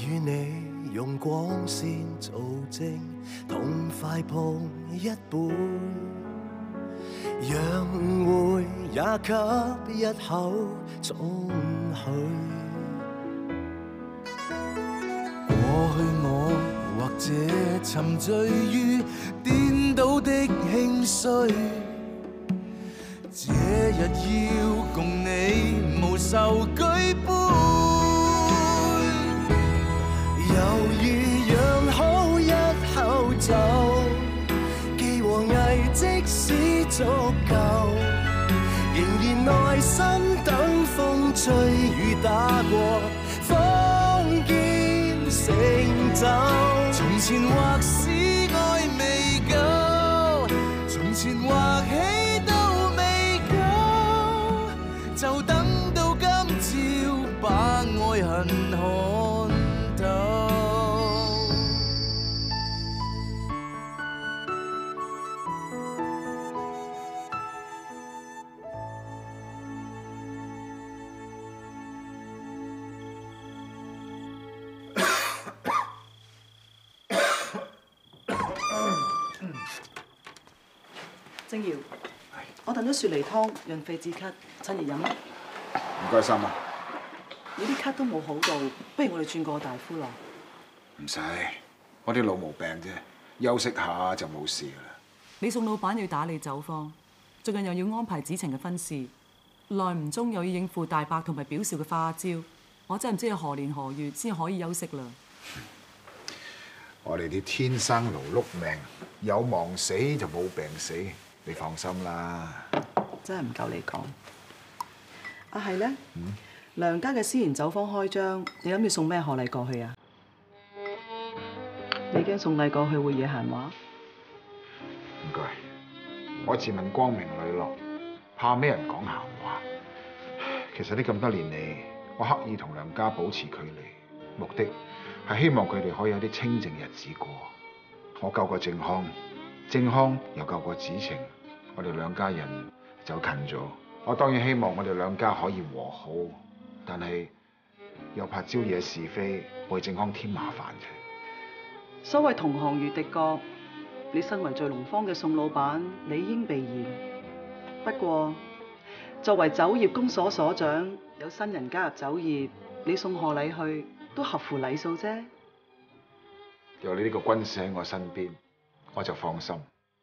與你用光線做證，痛快碰一杯，讓誤會也給一口總許。過去我或者沉醉於顛倒的興衰，這日要共你無愁舉杯，猶豫讓好一口酒，既和藝即使足夠，仍然耐心等風吹雨打過，方見成就。從前或是愛未夠，從前或喜都未夠，就等到今朝把愛恨看透。 正堯，我燉咗雪梨湯潤肺止咳，趁熱飲啦。 唔該心啊！ 你啲咳都冇好到，不如我哋轉個大夫啦。 唔使，我啲老毛病啫，休息下就冇事噶啦。 你宋老闆要打理酒坊，最近又要安排子晴嘅婚事，耐唔中又要應付大伯同埋表少嘅花招，我真係唔知要何年何月先可以休息啦。 我哋啲天生勞碌命，有忙死就冇病死，你放心啦。 真係唔夠你講。啊係咧，梁家嘅思源酒坊開張，你諗住送咩賀禮過去啊？你驚送禮過去會惹閒話？ 唔該，我自問光明磊落，怕咩人講閒話。其實呢咁多年嚟，我刻意同梁家保持距離，目的係希望佢哋可以有啲清靜日子過。我救過靖康，靖康又救過子晴，我哋兩家人就近咗。我當然希望我哋兩家可以和好，但係又怕招惹是非，為靖康添麻煩啫。 所謂同行如敵國，你身為聚龍坊嘅宋老闆，理應避嫌。不過作為酒業公所所長，有新人加入酒業，你送賀禮去都合乎禮數啫。 有你呢個軍師喺我身邊，我就放心。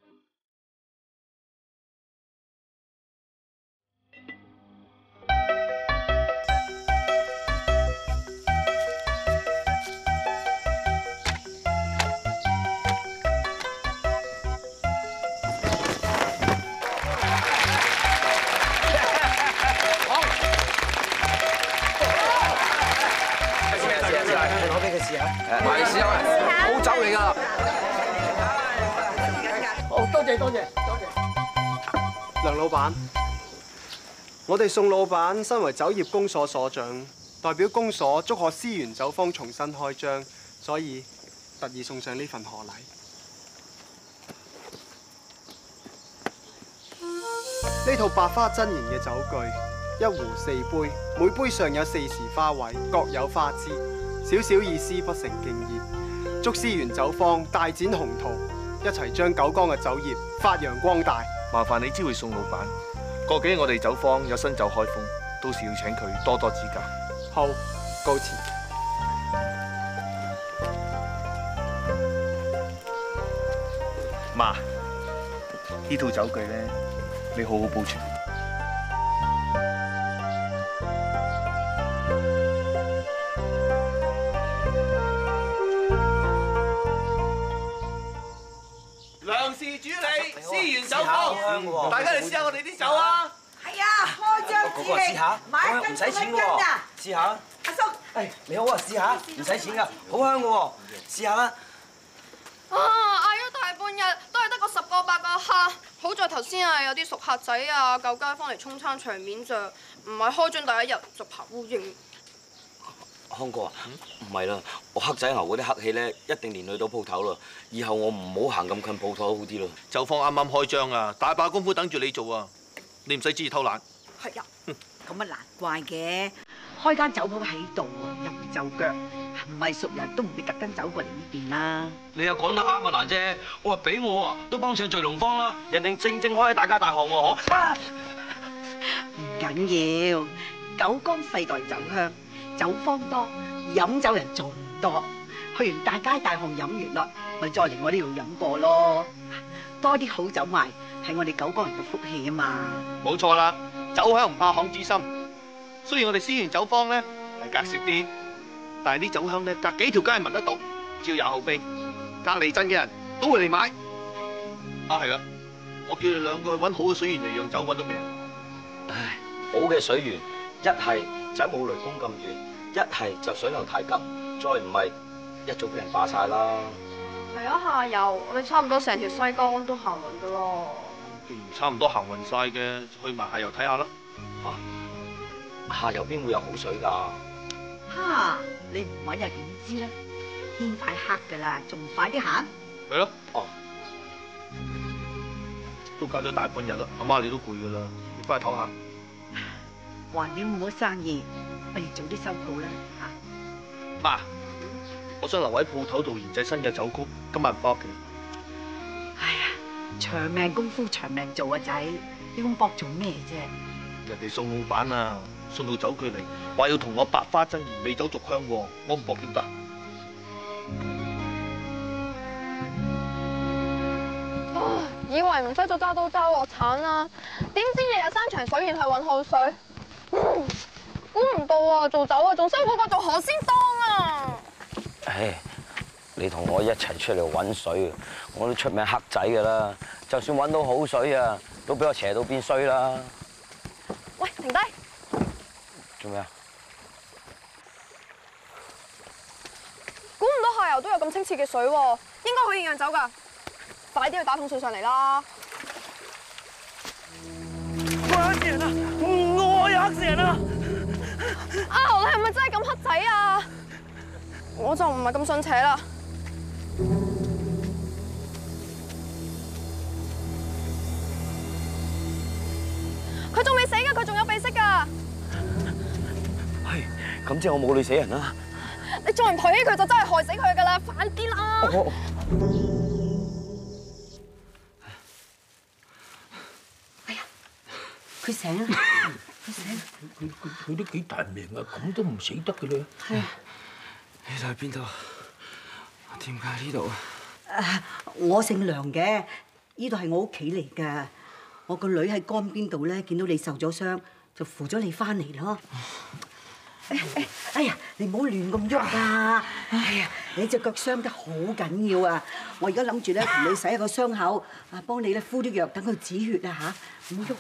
攞俾佢試下，埋試下，好酒嚟㗎。 好，多謝多謝多謝。梁老闆，我哋宋老闆身為酒業公所所長，代表公所祝賀思源酒坊重新開張，所以特意送上呢份賀禮。呢套百花真言嘅酒具，一壺4杯，每杯上有4時花卉，各有花枝。少少意思不成敬意，祝思源酒坊大展宏圖，一齊將九江嘅酒業發揚光大。 麻煩你知會宋老闆，過幾日我哋酒坊有新酒開封，到時要請佢多多指教。 好，告辭。 媽，呢套酒具咧，你好好保存。 梁氏主理，思源酒坊，大家嚟試下我哋啲酒啊！ 係啊，開張之氣，買一斤送一斤啊！ 試下。 阿叔， 誒你好啊，試下，唔使錢㗎，好香㗎喎，試下啦。 啊！嗌咗大半日，都係得個10個8個客。好在頭先有啲熟客仔啊、舊街坊嚟沖餐場面咋，唔係開張第一日就拍烏蠅。 康哥啊，唔係啦，我黑仔牛嗰啲黑氣咧，一定連累到鋪頭啦。以後我唔好行咁近鋪頭好啲咯。 酒坊啱啱開張啊，大把功夫等住你做啊，你唔使旨意偷懶。 係啊，咁啊難怪嘅。 開間酒鋪喺度，又唔就腳，唔係熟人都唔會特登走過嚟呢邊啦。 你又講得啱啊，蘭姐，我話俾我啊，都幫上聚龍坊啦，人哋正開大家大行喎，嗬。 唔緊要，九江世代酒鄉，酒坊多，飲酒人仲多。去完大街大巷飲完啦，咪再嚟我呢度飲過咯。多啲好酒賣，係我哋九江人嘅福氣啊嘛。 冇錯啦，酒香唔怕巷子深。雖然我哋思源酒坊咧係隔蝕啲，但係啲酒香咧隔幾條街聞得到，只要有口碑，隔離鎮嘅人都會嚟買。啊係啊，我叫你兩個去揾好嘅水源嚟釀酒，揾到未啊？ 唉，好嘅水源，一係就喺冇雷公咁遠，一係就水流太急，再唔係一早俾人霸晒啦。 係啊，下游我哋差唔多成條西江都行勻噶咯。 既然差唔多行勻晒嘅，去埋下游睇下啦。 下游邊會有好水㗎？ 你唔揾又點知咧？天快黑㗎啦，仲唔快啲行？ 係咯。 哦。 都隔咗大半日啦，阿媽你都攰㗎啦，你翻去唞下。 橫掂唔好生意，不如早啲收鋪啦嚇。 媽，我想留喺鋪頭度研製新嘅酒曲，今日唔翻屋企。 哎呀，長命功夫長命做啊仔，你咁搏做咩啫？ 人哋宋老闆啊，送到酒具嚟，話要同我百花爭艷，美酒續香喎，我唔搏點得？ 以為唔使再揸刀揸鑊鏟啦，點知日日山長水遠去揾好水。估唔到啊，做酒啊仲辛苦過做河鮮檔啊！ 唉，你同我一齊出嚟揾水，我都出名黑仔㗎啦。就算揾到好水啊，都俾我邪到變衰啦。 喂，停低！ 做咩啊？ 估唔到下游都有咁清澈嘅水喎，應該可以釀酒㗎。快啲去打桶水上嚟啦！ 我有黑人啊！我有黑人啊！ 你係咪真係咁黑仔啊？我就唔係咁信邪啦。佢仲未死㗎，佢仲有鼻息㗎。 係，咁即係我冇累死人啦。 你再唔抬起佢，就真係害死佢㗎啦！快啲啦！ 佢醒啦！佢醒啦！ 佢都幾大命啊，咁都唔死得嘅咧。 係啊！ 你喺邊度？點解呢度啊？ 我姓梁嘅，呢度係我屋企嚟㗎。我個女喺江邊度咧，見到你受咗傷，就扶咗你翻嚟咯。哎呀，你唔好亂咁喐啊！哎呀，你隻腳傷得好緊要啊！我而家諗住咧同你洗下個傷口，幫你咧敷啲藥，等佢止血啊嚇！唔好喐。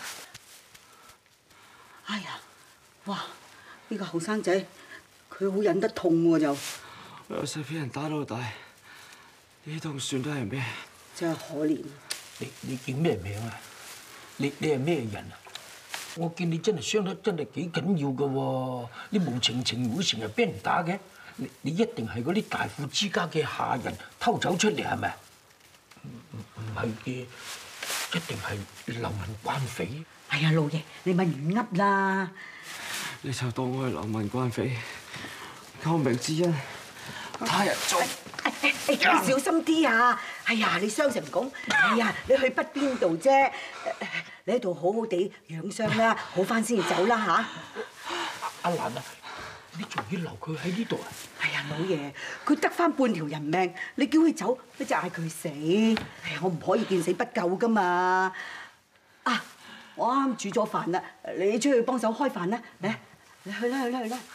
哎呀，哇！呢個後生仔佢好忍得痛喎就。 我由細俾人打到大，呢棟算得係咩？ 真係可憐。 你叫咩名啊？你係咩人啊？我見你真係傷得真係幾緊要㗎喎！你無情會成日俾人打嘅，你一定係嗰啲大富之家嘅下人偷走出嚟係咪？唔係嘅，一定係流民關匪。 哎呀，老爺，你咪亂噏啦！ 你就當我係流民關匪，救命之恩，他人做。 小心啲啊！哎呀，你傷成咁，哎呀，你去北邊度啫？你喺度好好地養傷啦，好翻先至走啦嚇！ 阿蘭啊，你仲要留佢喺呢度啊？ 哎呀，老爺，佢得翻半條人命，你叫佢走，你就嗌佢死。哎呀，我唔可以見死不救噶嘛！啊，我啱煮咗飯啦，你出去幫手開飯啦，嚟，你去啦去啦去啦！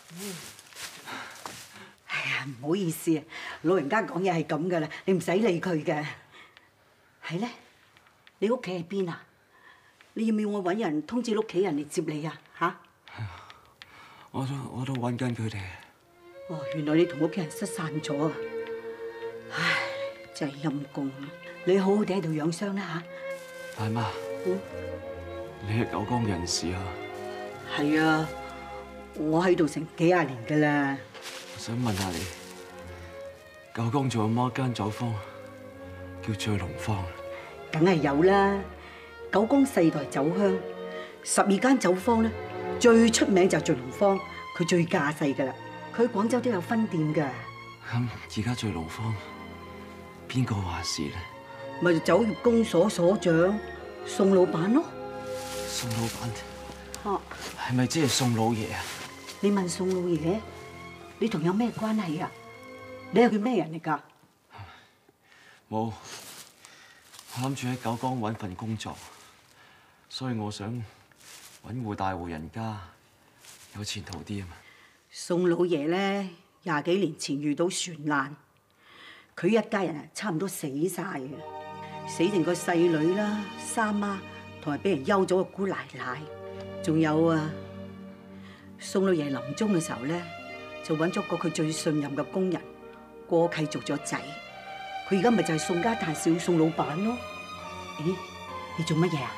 哎呀，唔好意思啊，老人家講嘢係咁噶啦，你唔使理佢嘅。係咧，你屋企喺邊啊？你要唔要我揾人通知屋企人嚟接你啊？嚇！ 我都揾緊佢哋。 哦，原來你同屋企人失散咗啊！唉，真係陰公。你好好地喺度養傷啦嚇。 大媽，你係九江人士啊？ 係啊，我喺度成幾廿年噶啦。 我想問下你，九江仲有冇一間酒坊叫聚龍坊？ 梗係有啦，九江世代酒鄉，12間酒坊咧，最出名就係聚龍坊， 佢最架勢㗎啦，佢喺廣州都有分店㗎。 咁而家最龍坊邊個話事咧？ 咪就酒業公所所長宋老闆咯。 宋老闆， 哦， 係咪即係宋老爺啊？ 你問宋老爺，你同有咩關係啊？你係佢咩人嚟㗎？ 冇，我諗住喺九江揾份工作，所以我想揾戶大戶人家，有前途啲啊嘛。 宋老爺咧，20幾年前遇到船難，佢一家人啊差唔多死晒嘅，死剩個細女啦、三媽同埋俾人休咗個姑奶奶，仲有啊，宋老爺臨終嘅時候咧，就揾咗個佢最信任嘅工人過契做咗仔，佢而家咪就係宋家大少宋老闆咯。咦，你做乜嘢啊？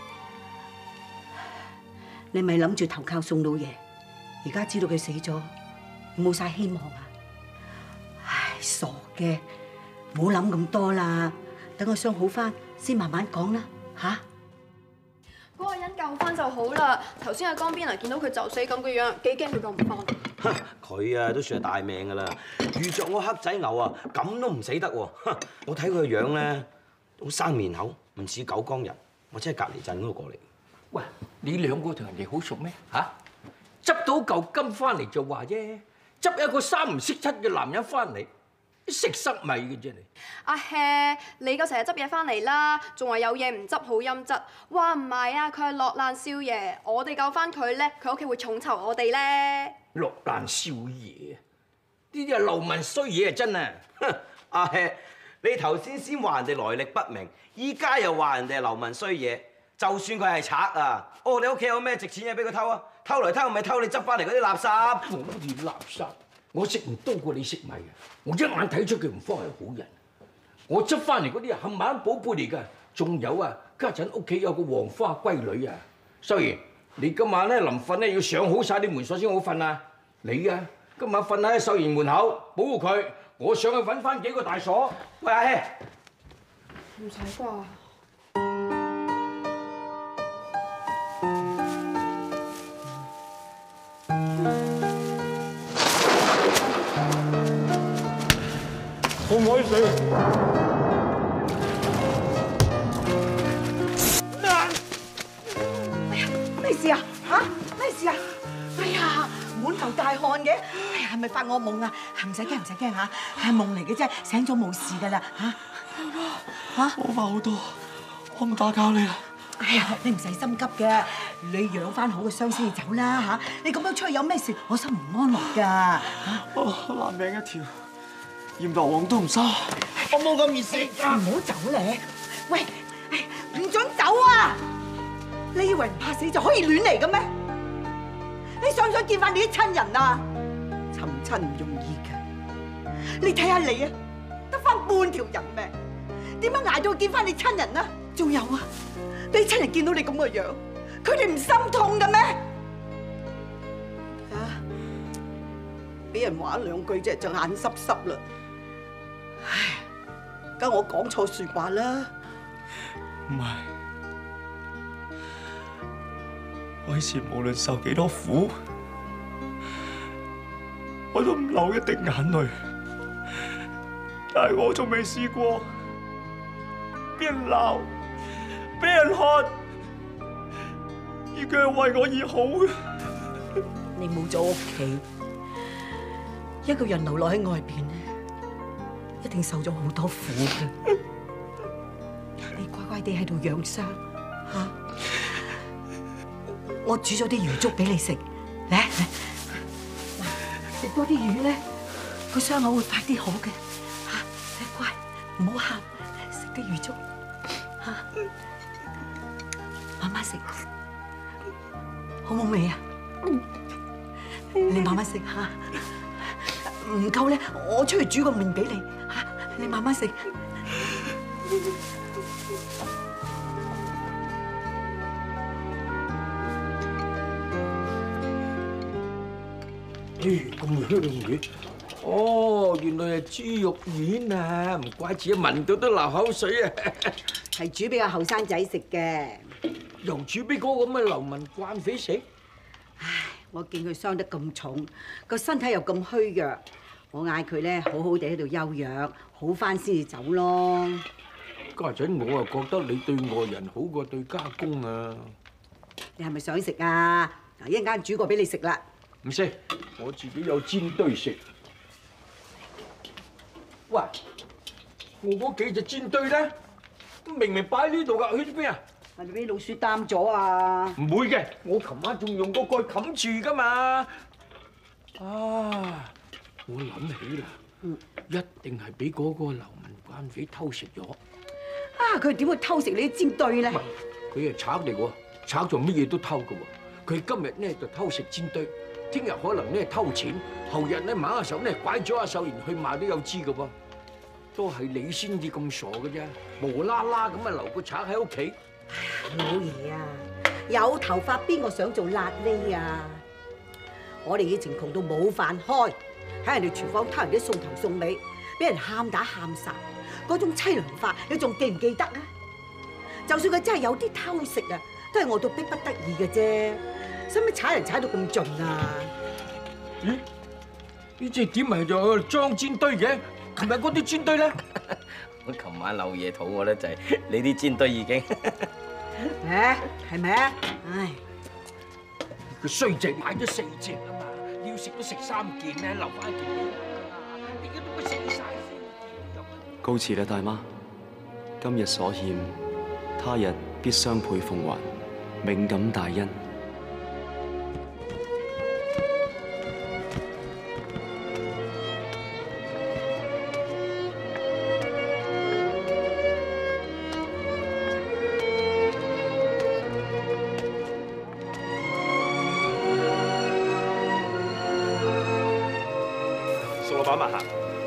你咪諗住投靠宋老爺？而家知道佢死咗，冇晒希望啊！唉，傻嘅，唔好諗咁多啦，等我傷好翻先慢慢講啦，吓？ 嗰個人救翻就好啦。頭先喺江邊啊，見到佢就死咁嘅樣，幾驚佢救唔翻。 佢啊都算係大命㗎啦，遇着我黑仔牛啊，咁都唔死得喎。我睇佢個樣咧，好生面口，唔似九江人。我真係隔離鎮嗰度過嚟。 喂，你兩個同人哋好熟咩？嚇？執到嚿金翻嚟就話啫，執一個三唔識七嘅男人翻嚟，食塞米嘅啫你。 阿 Hea，你個成日執嘢翻嚟啦，仲話有嘢唔執好陰質。話唔係啊，佢係落難少爺，我哋救翻佢咧，佢屋企會重酬我哋咧。 落難少爺，呢啲係流民衰嘢啊！真啊！ 阿 Hea，你頭先話人哋來歷不明，依家又話人哋係流民衰嘢。就算佢係賊啊，哦，你屋企有咩值錢嘢俾佢偷啊？偷嚟偷咪偷你執翻嚟嗰啲垃圾。 我啲垃圾，我食唔多過你食米啊！我一眼睇出佢唔方係好人。我執翻嚟嗰啲啊，冚唪唥寶貝嚟㗎。仲有啊，家陣屋企有個黃花閨女啊。雖然你今晚咧臨瞓咧要上好晒啲門鎖先好瞓啊。你啊，今晚瞓喺秀賢門口保護佢，我上去揾翻幾個大鎖。喂，阿希， 唔使啩？ 可唔可以死？ 哎呀，咩事啊？嚇，咩事啊？哎呀，滿頭大汗嘅，哎呀，係咪發惡夢啊？唔使驚，唔使驚嚇，係夢嚟嘅啫，醒咗冇事㗎啦嚇。嚇， 我怕好多，我唔打攪你啦。 哎呀，你唔使心急嘅，你養翻好個傷先至走啦嚇。你咁樣出去有咩事，我心唔安樂㗎嚇。 我爛命一條。閻羅王都唔收，我冇咁意思。 唔好走咧！喂，唔准走啊！你以為唔怕死就可以亂嚟嘅咩？你想唔想見翻你啲親人啊？尋親唔容易㗎，你睇下你啊，得翻半條人命，點樣捱到見翻你親人啊？仲有啊，你親人見到你咁嘅樣，佢哋唔心痛嘅咩？啊！俾人話兩句啫，就眼濕濕啦。唉，梗我講錯説話啦。 唔係，我以前無論受幾多苦，我都唔流一滴眼淚。但係我仲未試過俾人鬧、俾人喝，而佢係為我而好嘅。 你冇咗屋企，一個人流落喺外邊咧，一定受咗好多苦嘅。你乖乖地喺度養傷嚇，我煮咗啲魚粥俾你食，嚟食多啲魚咧，個傷口會快啲好嘅嚇。你乖，唔好喊，食啲魚粥嚇，慢慢食，好冇味啊？你慢慢食嚇，唔夠咧，我出去煮個麵俾你嚇，你慢慢食。 咁香嘅，哦，原來係豬肉丸啊！唔怪之聞到都流口水啊！ 係煮俾個後生仔食嘅， 又煮俾嗰個咁嘅流民慣匪食。 唉， 我見佢傷得咁重，個身體又咁虛弱，我嗌佢咧好好地喺度休養，好翻先至走咯。 家陣我啊覺得你對外人好過對家公啊！ 你係咪想食啊？嗱，一陣間煮個俾你食啦。 唔食，我自己有煎堆食。喂，我嗰幾隻煎堆咧，明明擺喺呢度㗎，去咗邊啊？ 係咪俾老鼠擔咗啊？ 唔會嘅，我琴晚仲用個蓋冚住㗎嘛。啊，我諗起啦，一定係俾嗰個流民慣匪偷食咗。 啊！佢點會偷食你啲煎堆咧？ 佢係賊嚟喎，賊做乜嘢都偷㗎喎。佢今日咧就偷食煎堆，聽日可能咧偷錢，後日咧晚黑時候咧拐咗阿秀賢去賣都有知㗎喎。都係你先至咁傻嘅啫，無啦啦咁啊留個賊喺屋企。 老爺啊，有頭髮邊個想做瘌痢啊？我哋以前窮到冇飯開，喺人哋廚房偷人啲餸頭餸尾，俾人喊打喊殺，嗰種凄涼法，你仲記唔記得啊？就算佢真係有啲偷食啊，都係我到逼不得已嘅啫，使乜踩人踩到咁盡啊？ 咦？呢隻點係就裝煎堆嘅？琴日嗰啲煎堆咧？ 我琴晚漏夜肚餓得滯，你啲煎堆已經誒，係咪啊？唉， 佢衰隻買咗4隻啊嘛，你要食都食3件咧，留翻一件俾我啊！你而家都食晒先。 告辭啦，大媽。今日所欠，他日必雙倍奉還，銘感大恩。 宋老闆慢行。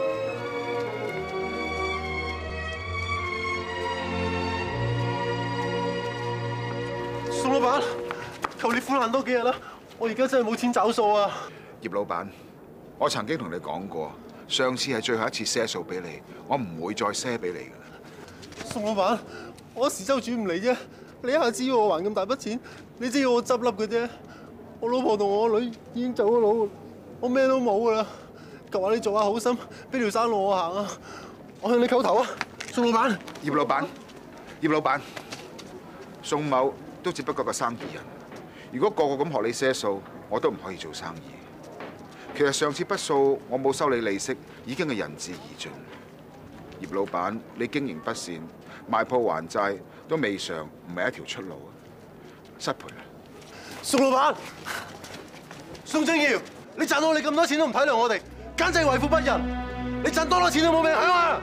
宋老闆，求你寬限多幾日啦！我而家真係冇錢找數啊！ 葉老闆，我曾經同你講過，上次係最後一次賒數俾你，我唔會再賒俾你㗎啦。 宋老闆，我一時周轉唔嚟啫，你一下子要我還咁大筆錢，你知要我執笠嘅啫。我老婆同我個女已經走咗佬，我咩都冇㗎啦。求下你做下好心，俾條生路我行啊！我向你叩頭啊！宋老闆， 葉老闆，葉老闆，宋某都只不過個生意人，如果個個咁學你賒數，我都唔可以做生意。其實上次筆數我冇收你利息，已經係仁至義盡。葉老闆，你經營不善，賣鋪還債都未嘗唔係一條出路啊！失賠啦！ 宋老闆，宋正堯，你賺到你咁多錢都唔體諒我哋，簡直係為富不仁！你賺多多錢都冇命享啊！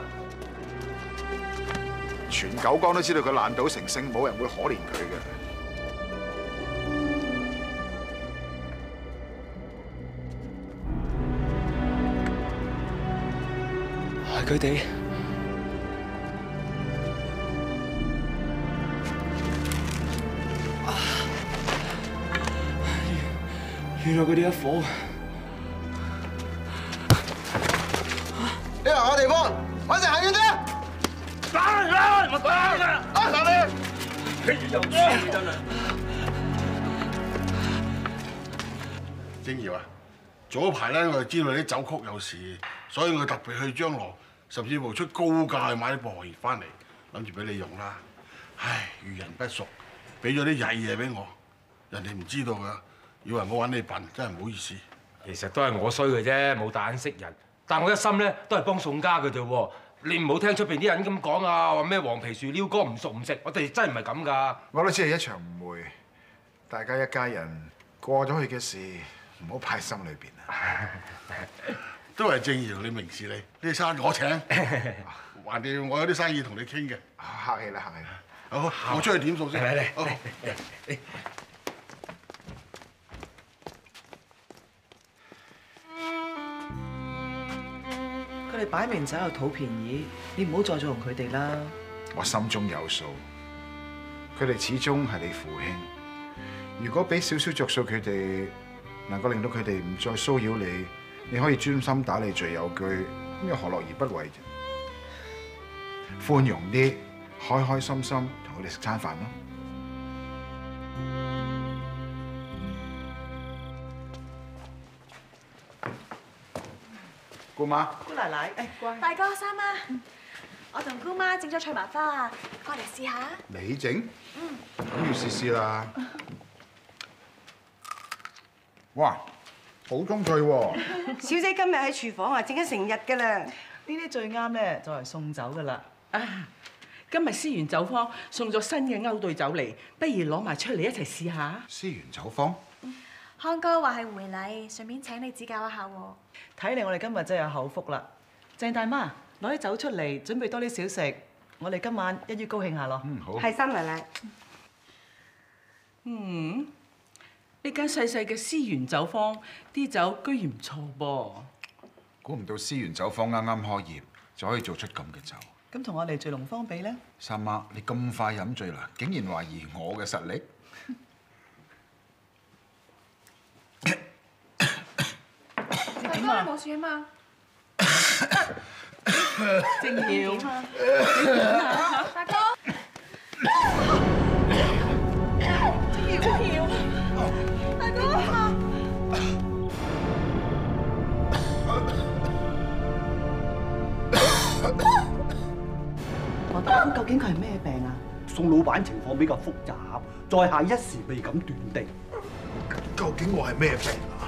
全九江都知道佢爛賭成性，冇人會可憐佢嘅。 係佢哋。原來佢哋一伙。 你行下地方，揾隻行遠啲。打你！ 又黐真係。 正堯啊，早排咧我就知道你啲酒曲有事，所以我特別去張羅，甚至乎出高價去買啲薄荷葉翻嚟，諗住俾你用啦。唉，遇人不淑，俾咗啲曳嘢俾我，人哋唔知道㗎，以為我揾你笨，真係唔好意思。 其實都係我衰嘅啫，冇大眼識人。但我一心咧都係幫宋家嘅啫喎。你唔好聽出邊啲人咁講啊，話咩黃皮樹撩哥唔熟唔食，我哋真係唔係咁㗎。 我都知係一場誤會，大家一家人過咗去嘅事，唔好擺喺心裏邊啊！ 都係正堯你明事理，呢啲生意我請，橫掂我有啲生意同你傾嘅。 客氣啦，客氣啦。 好，我出去點數先。 嚟好。 佢哋擺明走又討便宜，你唔好再縱容佢哋啦。 我心中有數，佢哋始終係你父兄。如果俾少少着數佢哋，能夠令到佢哋唔再騷擾你，你可以專心打理罪有據，咁又何樂而不為啫？寬容啲，開開心心同佢哋食餐飯咯。 姑媽， 姑奶奶，乖。 大哥、三媽，我同姑媽整咗脆麻花啊，過嚟試下。 你整？咁要試試啦。哇，好中脆喎！ 小姐今日喺廚房啊，整咗成日㗎啦。 呢啲最啱咧，作為送酒㗎啦。啊，今日思源酒坊送咗新嘅勾兌酒嚟，不如攞埋出嚟一齊試下。 思源酒坊。 康哥話係回禮，順便請你指教一下喎。 睇嚟我哋今日真係有口福啦！鄭大媽，攞啲酒出嚟，準備多啲小食，我哋今晚一於高興下咯。 好。 係三奶奶。 呢間細細嘅思源酒坊啲酒居然唔錯噃。 估唔到思源酒坊啱啱開業就可以做出咁嘅酒。 咁同我哋聚龍坊比咧？ 三媽，你咁快飲醉啦，竟然懷疑我嘅實力？ 大哥，你冇事啊嘛？ 正耀， 大哥，正耀，大哥。 黃大夫究竟佢係咩病啊？ 宋老闆情況比較複雜，在下一時未敢斷定。 究竟我係咩病啊？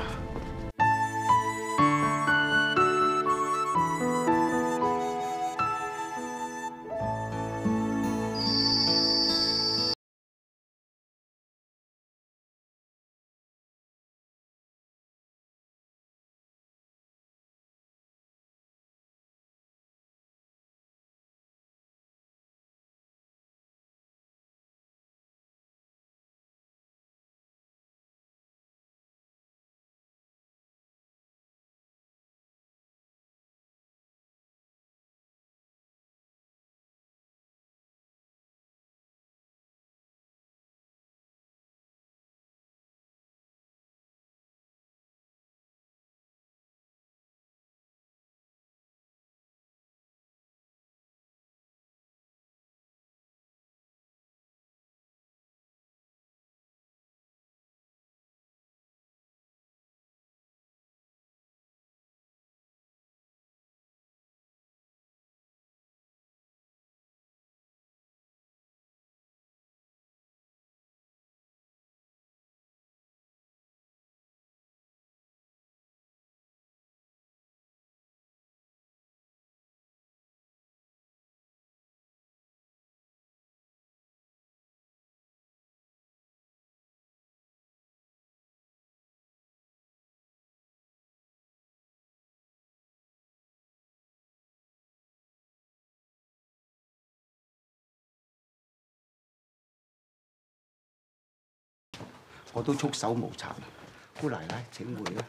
我都束手無策。姑奶奶請回啦。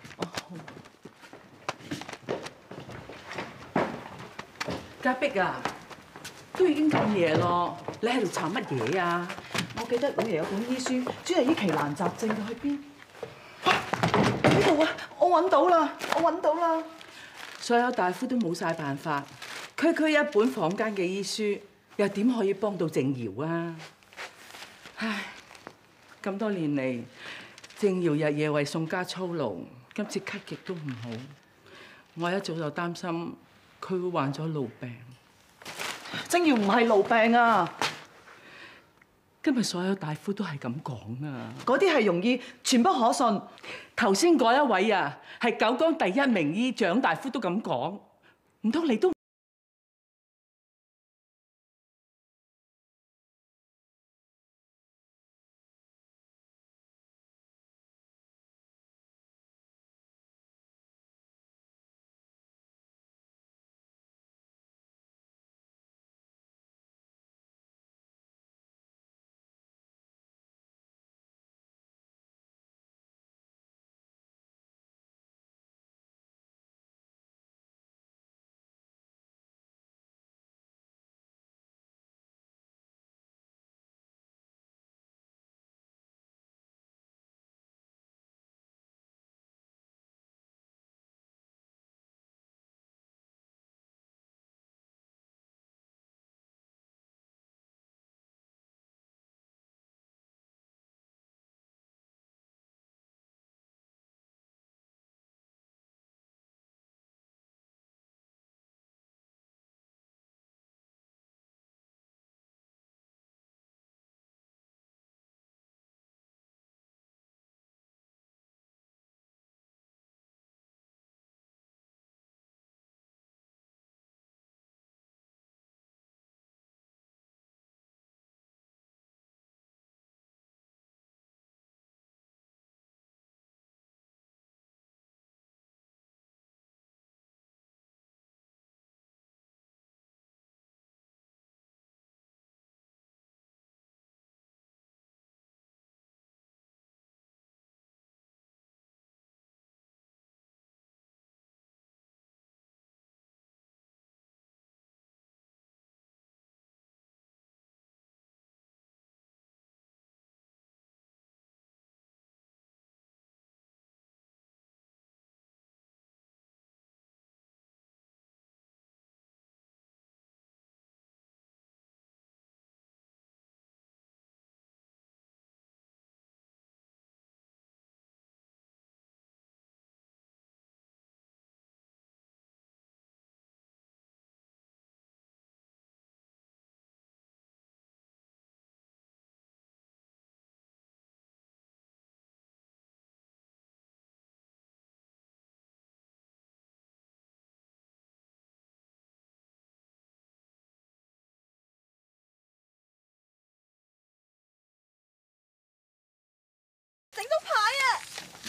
家碧啊，都已經咁夜咯，你喺度查乜嘢啊？我記得老爺有本醫書，專係醫奇難雜症嘅，去邊？呢度啊！我揾到啦！我揾到啦！所有大夫都冇晒辦法，區區一本坊間嘅醫書，又點可以幫到靜瑤啊？唉！咁多年嚟，靜瑤日夜為宋家操勞，今次咳極都唔好。我一早就擔心佢會患咗癆病。靜瑤唔係癆病啊！今日所有大夫都係咁講啊！嗰啲係庸醫，全不可信。頭先嗰一位啊，係九江第一名醫蔣大夫都咁講，唔通你都？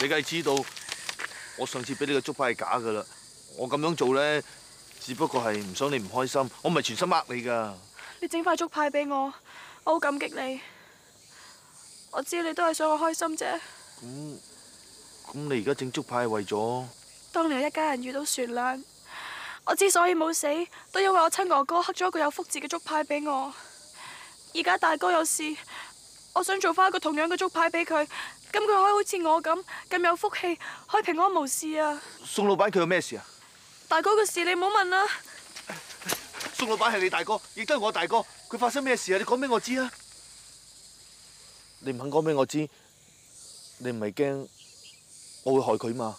你梗係知道我上次俾你嘅竹牌係假㗎啦。我咁樣做咧，只不過係唔想你唔開心，我唔係全心呃你㗎。 你整塊竹牌俾我，我好感激你。我知你都係想我開心啫。 咁你而家整竹牌係為咗？ 當年我一家人遇到船難，我之所以冇死，都因為我親哥哥刻咗一個有福字嘅竹牌俾我。而家大哥有事，我想做翻一個同樣嘅竹牌俾佢，咁佢可以好似我咁有福氣，可以平安無事啊！ 宋老闆佢有咩事啊？ 大哥嘅事你唔好問啦。 宋老闆係你大哥，亦都係我大哥，佢發生咩事啊？你講俾我知啊！你唔肯講俾我知，你唔係驚我會害佢嘛？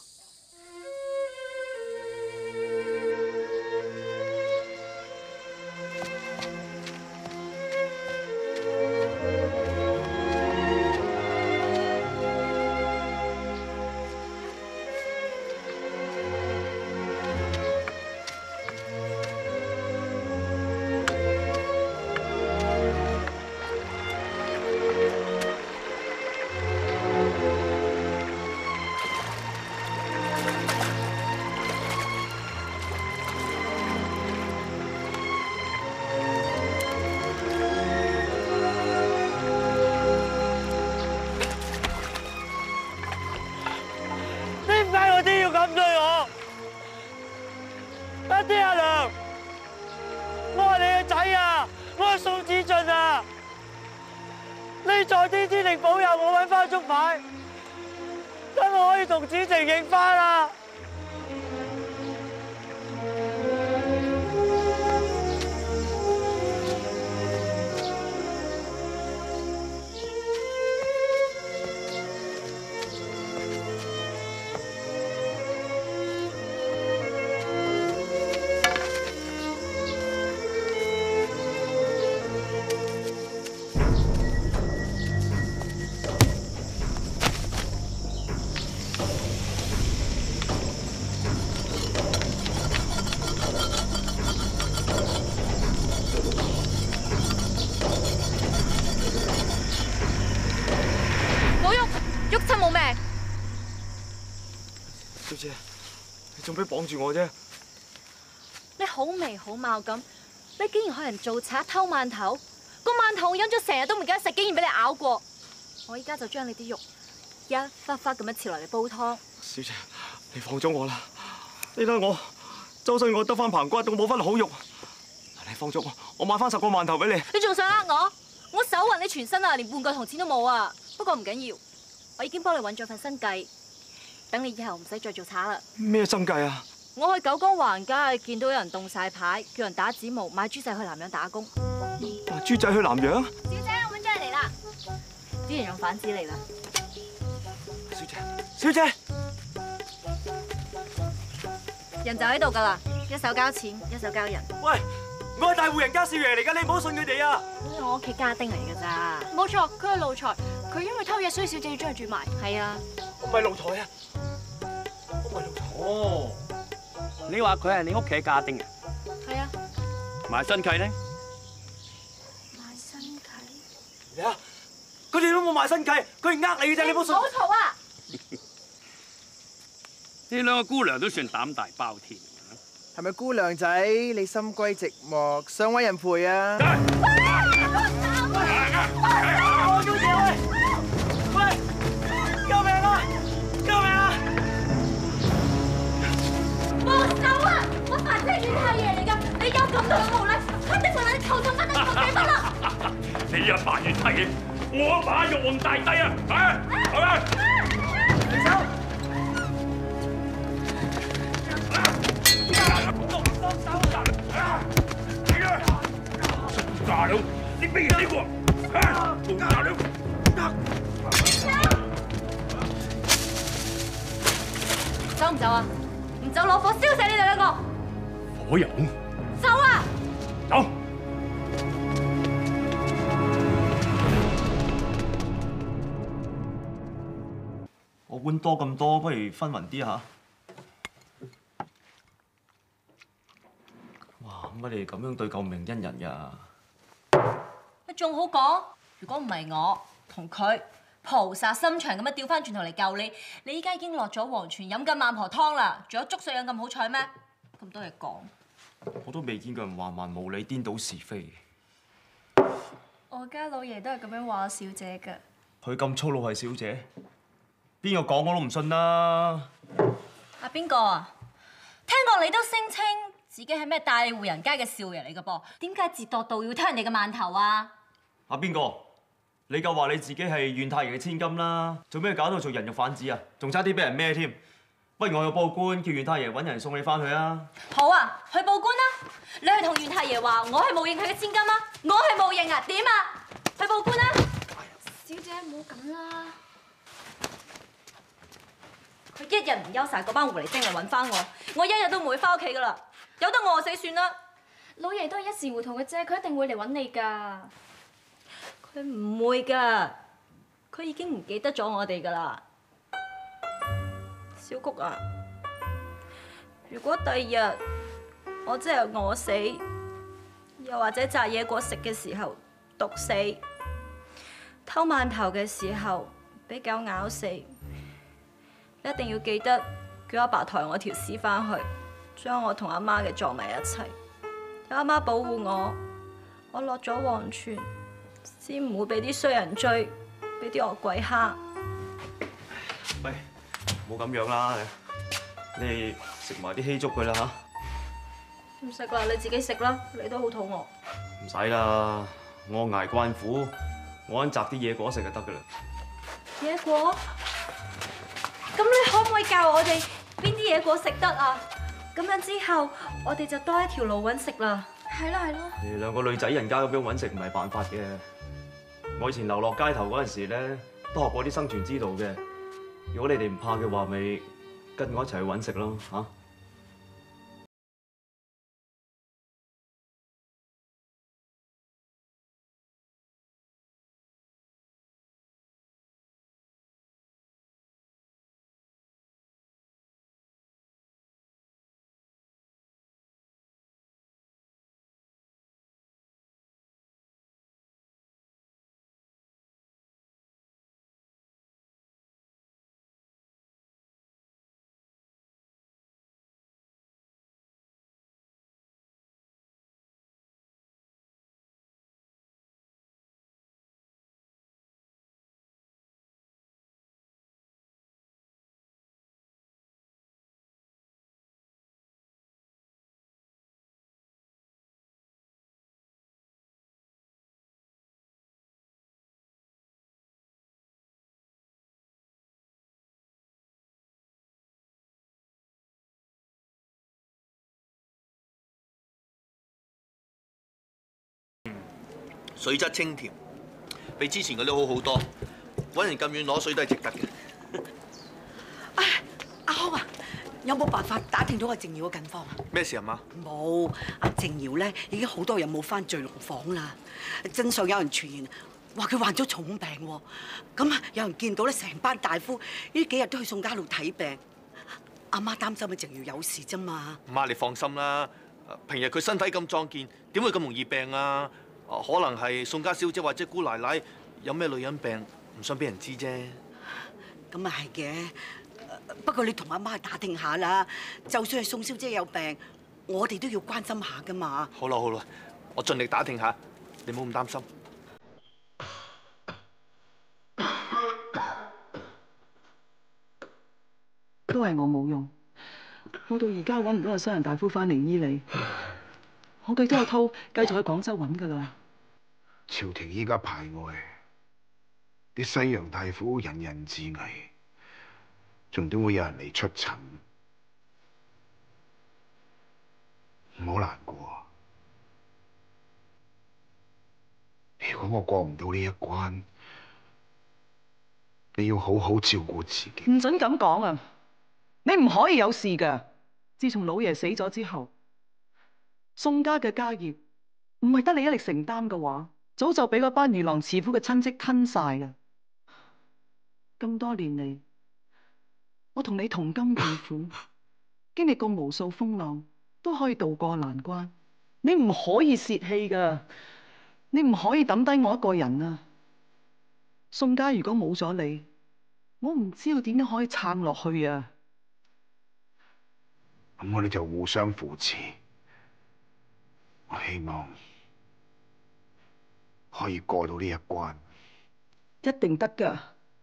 小姐，你做咩綁住我啫？ 你好眉好貌咁，你竟然害人做賊偷饅頭，個饅頭我飲咗成日都唔記得食，竟然俾你咬過。我依家就將你啲肉一忽忽咁樣切落嚟煲湯。 小姐，你放咗我啦！你睇我周身我得翻棚骨，我冇翻好肉。你放咗我買翻10個饅頭俾你。 你仲想呃我？我手暈你全身啊，連半個銅錢都冇啊！不過唔緊要，我已經幫你揾咗份生計。等你以後唔使再做賊啦。 咩生計啊？ 我去九江橫街見到有人凍晒牌，叫人打指模買豬仔去南洋打工。 買豬仔去南洋？ 小姐，我揾咗你嚟啦！啲人用反指嚟啦。 小姐，小姐， 人就喺度㗎啦，一手交錢，一手交人。 喂，我係大戶人家少爺嚟㗎，你唔好信佢哋啊！ 我屋企家丁嚟㗎咋。 冇錯，佢係奴才，佢因為偷嘢，所以小姐要將佢煮埋。 係啊。 我唔係奴才啊！我唔係奴才。 哦，你話佢係你屋企嘅家丁啊？ 係啊。 買新契咧？ 買新契？ 呀！佢哋都冇買新契，佢係呃你嘅啫，你唔好信。 唔好嘈啊！ 呢兩個姑娘都算膽大包天。 係咪姑娘仔？你心歸寂寞，想揾人陪啊？ 我叫謝偉，喂！救命啊！救命啊！ 放手啊！我凡姐係太爺嚟㗎，你有咁多無禮，肯定為你求情分你個幾分啦！ 你阿爸越太爺，我阿爸玉皇大帝啊！啊，係咪？ 停手！ 大佬，你咩人呢個？啊，大佬！ 走唔走啊？唔走攞火燒死你哋兩個！ 火人！ 走啊！ 走！ 我碗多咁多，不如分勻啲吓。哇！乜你哋咁樣對救命恩人㗎？ 你仲好講，如果唔係我同佢， 菩薩心腸咁樣調翻轉頭嚟救你。你依家已經落咗黃泉飲緊孟婆湯啦，仲有粥水飲咁好彩咩？咁多嘢講。 我都未見過人橫蠻無理、顛倒是非。 我家老爺都係咁樣話小姐㗎。 佢咁粗魯係小姐，邊個講我都唔信啦。 阿邊個啊？聽講你都聲稱自己係咩大戶人家嘅少爺嚟㗎噃？點解折墮到要偷人哋嘅饅頭啊？ 阿邊個？你夠話你自己係縣太爺嘅千金啦，做咩搞到做人肉販子啊？仲差啲俾人孭添。不如我去報官，叫縣太爺揾人送你翻去啊！ 好啊，去報官啦！你去同縣太爺話我係冒認佢嘅千金啊！我係冒認啊？點啊？去報官啦！ 小姐唔好咁啦。 佢一日唔休晒嗰班狐狸精嚟揾翻我一日都唔會翻屋企噶啦，由得我死算啦。 老爺都係一時糊塗嘅啫，佢一定會嚟揾你㗎。 佢唔會㗎，佢已經唔記得咗我哋㗎啦。小菊啊，如果第二日我真係餓死，又或者摘野果食嘅時候毒死，偷饅頭嘅時候俾狗咬死，你一定要記得叫阿爸抬我條屍翻去，將我同阿媽嘅葬埋一齊。有阿媽保護我落咗黃泉，先唔會俾啲衰人追，俾啲惡鬼蝦。 喂，冇咁樣啦，你食埋啲稀粥佢啦嚇。 唔食啦，你自己食啦，你都好肚餓。 唔使啦，我捱慣苦，我揾摘啲野果食就得㗎啦。 野果？咁你可唔可以教我哋邊啲野果食得啊？咁樣之後，我哋就多一條路揾食啦。 係咯係咯。 你哋兩個女仔人家咁樣揾食唔係辦法嘅。我以前流落街頭嗰陣時咧，都學過啲生存之道嘅。如果你哋唔怕嘅話，咪跟我一齊去揾食咯嚇。 水質清甜，比之前嗰啲好好多。揾人咁遠攞水都係值得嘅。 阿康啊，有冇辦法打聽到阿靜瑤嘅近況啊？ 咩事啊媽？ 冇，阿靜瑤咧已經好多日冇翻聚龍房啦。真相有人傳言話佢患咗重病喎。咁啊，有人見到咧成班大夫呢幾日都去宋家路睇病。阿媽擔心阿靜瑤有事啫嘛。 媽，你放心啦，平日佢身體咁壯健，點會咁容易病啊？可能係宋家小姐或者姑奶奶有咩女人病，唔想俾人知啫。 咁啊係嘅，不過你同阿媽打聽下啦。就算係宋小姐有病，我哋都要關心下噶嘛。 好啦好啦，我盡力打聽下，你唔好咁擔心。 都係我冇用，我到而家揾唔到個西人大夫翻嚟醫你。我對咗阿濤繼續去廣州揾㗎啦。 朝廷依家排外，啲西洋大夫人人自危，仲點會有人嚟出診？唔好難過。如果我過唔到呢一關，你要好好照顧自己。 唔准咁講啊！你唔可以有事㗎。自從老爺死咗之後，宋家嘅家業唔係得你一力承擔嘅話，早就俾嗰班如狼似虎嘅親戚吞晒啦。咁多年嚟，我同你同甘共苦，經歷過無數風浪，都可以渡過難關。你唔可以泄氣㗎，你唔可以抌低我一個人啊！ 宋家如果冇咗你，我唔知道點樣可以撐落去啊！ 咁我哋就互相扶持。我希望可以過到呢一關。 一定得㗎。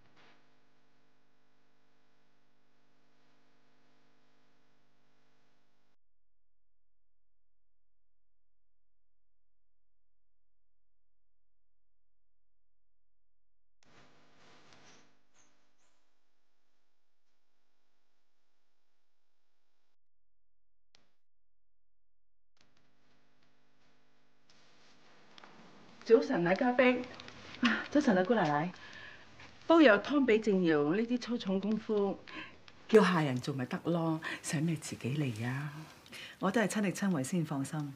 早晨啊，嘉碧。 早晨啊，姑奶奶。 煲藥湯俾靜瑤呢啲粗重功夫，叫下人做咪得咯，使咩自己嚟啊？ 我都係親力親為先放心。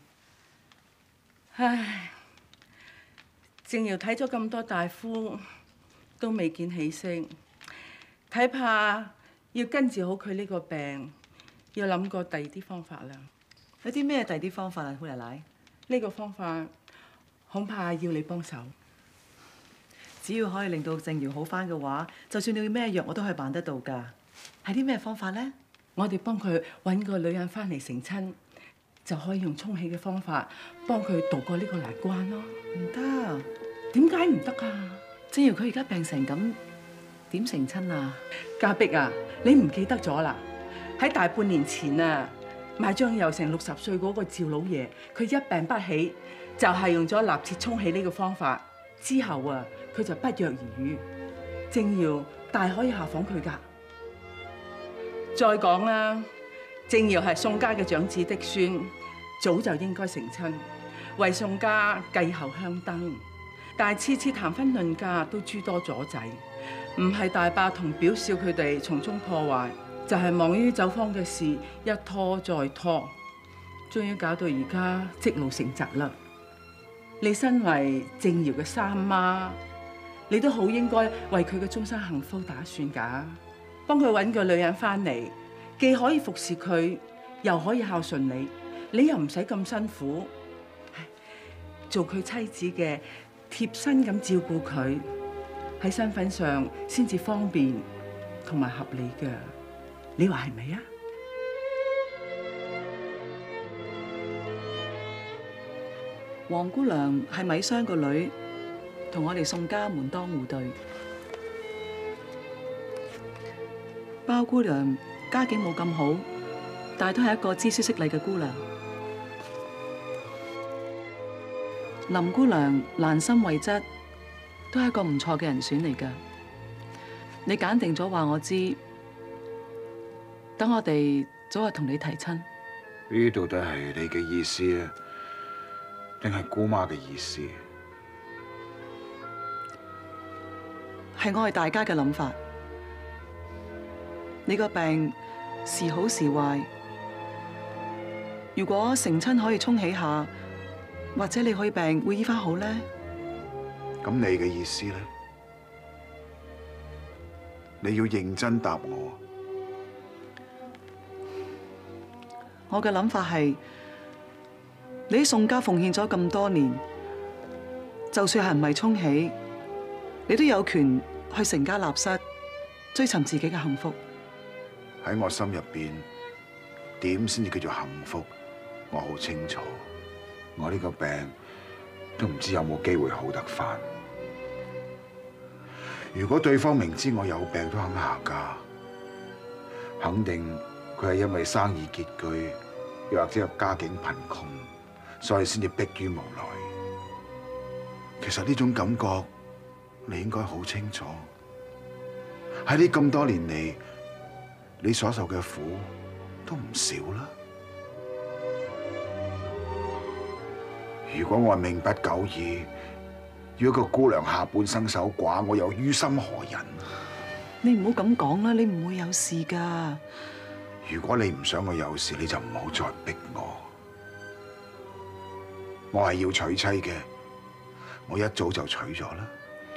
唉，靜瑤睇咗咁多大夫，都未見起色，睇怕要根治好佢呢個病，要諗過第二啲方法啦。 有啲咩第二啲方法啊，姑奶奶？ 呢個方法恐怕要你幫手。 只要可以令到靜瑤好返嘅話，就算你要咩藥，我都可以辦得到㗎。係啲咩方法咧？ 我哋幫佢揾個女人翻嚟成親，就可以用沖喜嘅方法幫佢渡過呢個難關咯。 唔得， 點解唔得啊？ 靜瑤佢而家病成咁，點成親啊？ 嘉碧啊，你唔記得咗啦？喺大半年前啊，買張有成60歲嗰個趙老爺，佢一病不起，就係用咗立切沖喜呢個方法。之後啊，佢就不藥而癒。靜瑤大可以效仿佢㗎。再講啦，靜瑤係宋家嘅長子嫡孫，早就應該成親，為宋家繼後香燈。但係次次談婚論嫁都諸多阻滯，唔係大伯同表少佢哋從中破壞，就係忙於酒坊嘅事一拖再拖，終於搞到而家積勞成疾啦。你身為靜瑤嘅三媽，你都好應該為佢嘅終身幸福打算㗎，幫佢揾個女人翻嚟，既可以服侍佢，又可以孝順你，你又唔使咁辛苦，做佢妻子嘅貼身咁照顧佢，喺身份上先至方便同埋合理㗎，你話係咪啊？ 黃姑娘係米商個女，同我哋宋家門當戶對。包姑娘家境冇咁好，但係都係一個知書識禮嘅姑娘。林姑娘蘭心慧質，都係一個唔錯嘅人選嚟㗎。你揀定咗話我知，等我哋早日同你提親。 呢到底係你嘅意思啊，定係姑媽嘅意思？ 係我哋大家嘅諗法。你個病時好時壞，如果成親可以沖喜下，或者你可以病會醫翻好咧？ 咁你嘅意思咧？你要認真答我。 我嘅諗法係，你喺宋家奉獻咗咁多年，就算係唔係沖喜，你都有權去成家立室，追尋自己嘅幸福。 喺我心入邊，點先至叫做幸福？我好清楚。我呢個病都唔知有冇機會好得返。如果對方明知我有病都肯下嫁，肯定佢係因為生意拮據，又或者家境貧窮，所以先至迫於無奈。其實呢種感覺，你應該好清楚。喺呢咁多年嚟，你所受嘅苦都唔少啦。如果我係命不久矣，如果個姑娘下半生守寡，我又於心何忍？ 你唔好咁講啦，你唔會有事㗎。 如果你唔想我有事，你就唔好再逼我。我係要娶妻嘅，我一早就娶咗啦。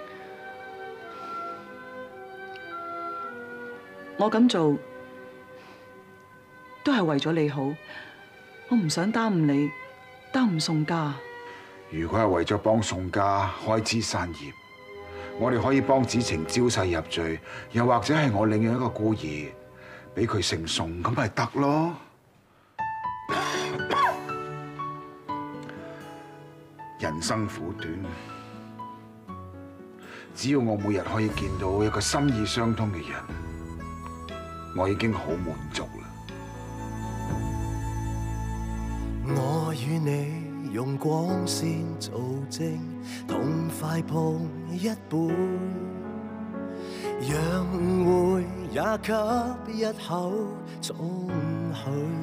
我咁做都係為咗你好，我唔想耽誤你，耽誤宋家。 如果係為咗幫宋家開枝散葉， 我哋可以幫子晴招婿入罪，又或者係我領養一個孤兒，俾佢承送，咁咪得咯。人生苦短，只要我每日可以見到一個心意相通嘅人，我已經好滿足啦。 我與你用光線做證，痛快碰一杯，讓誤會也給一口總許。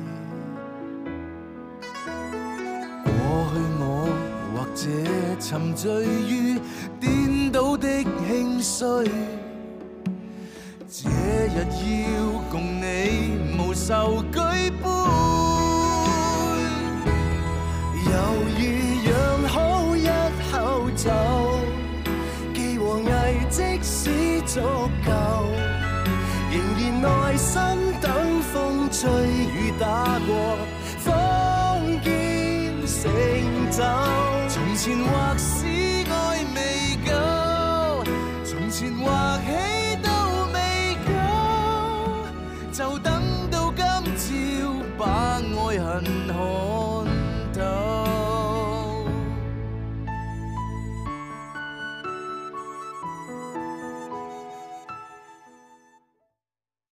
過去我或者沉醉於顛倒的興衰，這日要共你無愁舉杯。猶豫讓好一口酒，既和藝即使足夠，仍然耐心等風吹雨打過，方見成就。從前或是愛未夠，從前或喜都未夠，就等到今朝把愛恨看。